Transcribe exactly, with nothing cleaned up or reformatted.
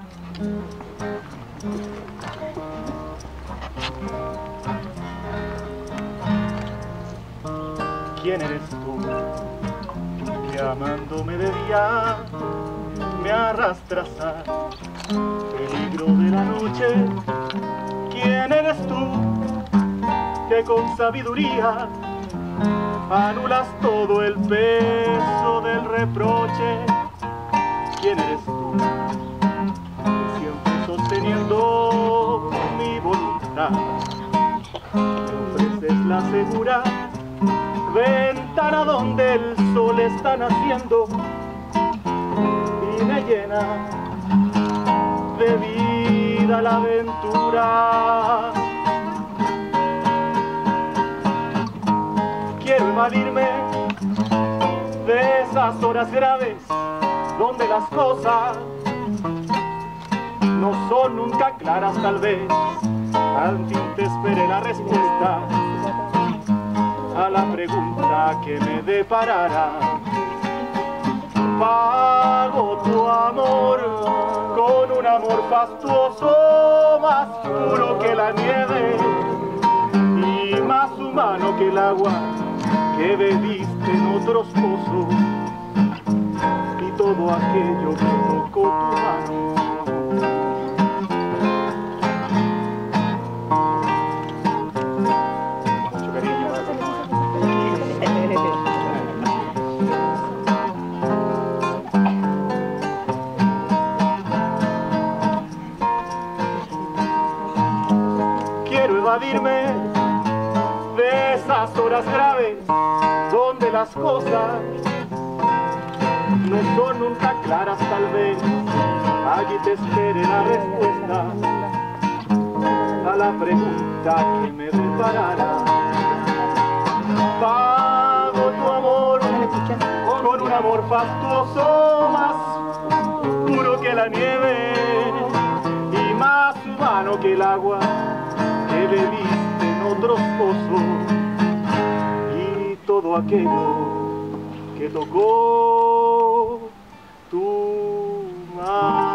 ¿Quién eres tú que amándome de día me arrastras al peligro de la noche? ¿Quién eres tú que con sabiduría anulas todo el peso del reproche? ¿Quién eres tú que siempre sosteniendo mi voluntad me ofreces la segura ventana donde el sol está naciendo y me llena de vida la aventura? Quiero evadirme de esas horas graves donde las cosas no son nunca claras, tal vez al fin te espere la respuesta a la pregunta que me deparará. Pago tu amor con un amor fastuoso, más puro que la nieve y más humano que el agua que bebiste en otros pozos, y todo aquello que tocó tu mano. Quiero evadirme de esas horas graves donde las cosas no son nunca claras, tal vez allí te espere la respuesta a la pregunta que me deparará. Pago tu amor con un amor fastuoso, más puro que la nieve y más humano que el agua que bebiste en otros pozos, y todo aquello que tocó tu mano.